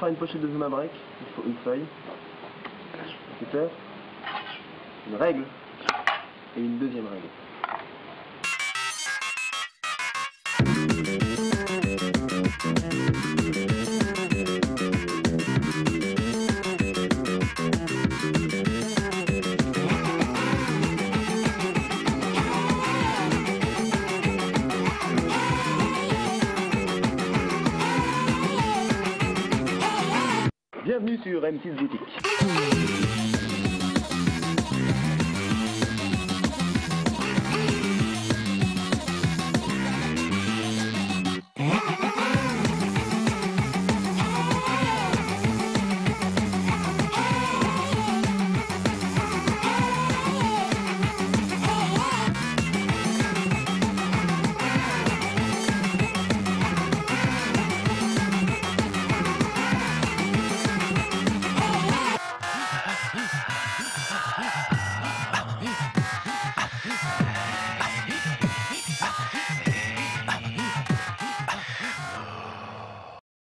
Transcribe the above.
faire une pochette de Zuma Break, il faut une feuille, un cutter, une règle et une deuxième règle. Bienvenue sur M6 Boutique.